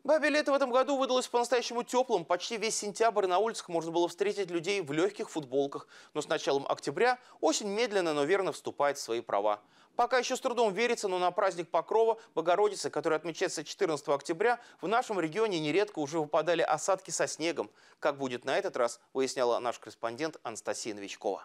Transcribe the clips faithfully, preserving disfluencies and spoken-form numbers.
Бабье лето в этом году выдалось по-настоящему теплым. Почти весь сентябрь на улицах можно было встретить людей в легких футболках. Но с началом октября осень медленно, но верно вступает в свои права. Пока еще с трудом верится, но на праздник Покрова Богородицы, который отмечается четырнадцатого октября, в нашем регионе нередко уже выпадали осадки со снегом. Как будет на этот раз, выясняла наш корреспондент Анастасия Новичкова.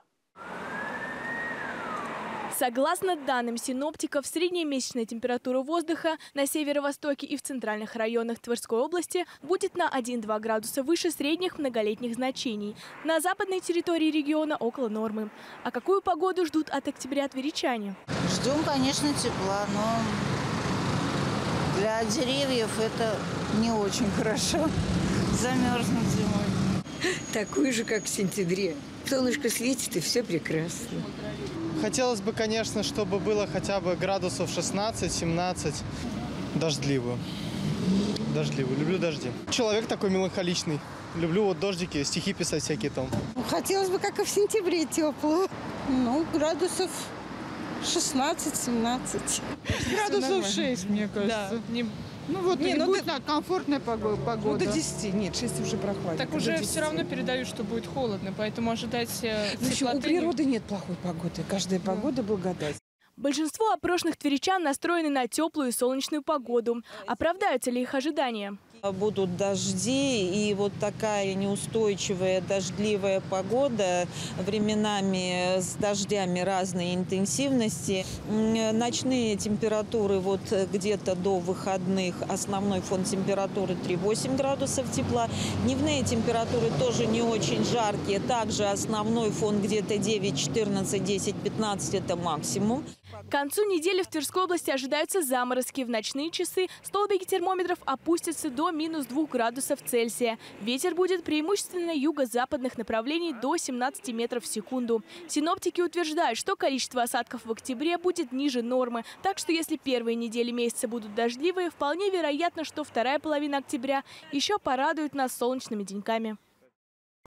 Согласно данным синоптиков, средняя месячная температура воздуха на северо-востоке и в центральных районах Тверской области будет на один-два градуса выше средних многолетних значений. На западной территории региона около нормы. А какую погоду ждут от октября тверичане? Ждем, конечно, тепла, но для деревьев это не очень хорошо. Замерзнуть зимой. Такую же, как в сентябре. Солнышко светит, и все прекрасно. Хотелось бы, конечно, чтобы было хотя бы градусов шестнадцать-семнадцать. Дождливую. Дождливую. Люблю дожди. Человек такой меланхоличный. Люблю вот дождики, стихи писать всякие там. Хотелось бы, как и в сентябре, тепло. Ну, градусов шестнадцать-семнадцать. Градусов шесть, мне кажется. Да, не... Ну вот не, и ну будет да... комфортная погода. Ну до десяти, нет, шесть уже прохладно. Так уже все равно передают, что будет холодно, поэтому ожидать теплоты... У природы нет плохой погоды, каждая погода благодать. Большинство опрошенных тверичан настроены на теплую и солнечную погоду. Оправдаются ли их ожидания? Будут дожди, и вот такая неустойчивая дождливая погода, временами с дождями разной интенсивности. Ночные температуры вот где-то до выходных, основной фон температуры три-восемь градусов тепла. Дневные температуры тоже не очень жаркие, также основной фон где-то девять-четырнадцать, десять-пятнадцать – это максимум. К концу недели в Тверской области ожидаются заморозки. В ночные часы столбики термометров опустятся до минус двух градусов Цельсия. Ветер будет преимущественно юго-западных направлений до семнадцати метров в секунду. Синоптики утверждают, что количество осадков в октябре будет ниже нормы. Так что если первые недели месяца будут дождливые, вполне вероятно, что вторая половина октября еще порадует нас солнечными деньками.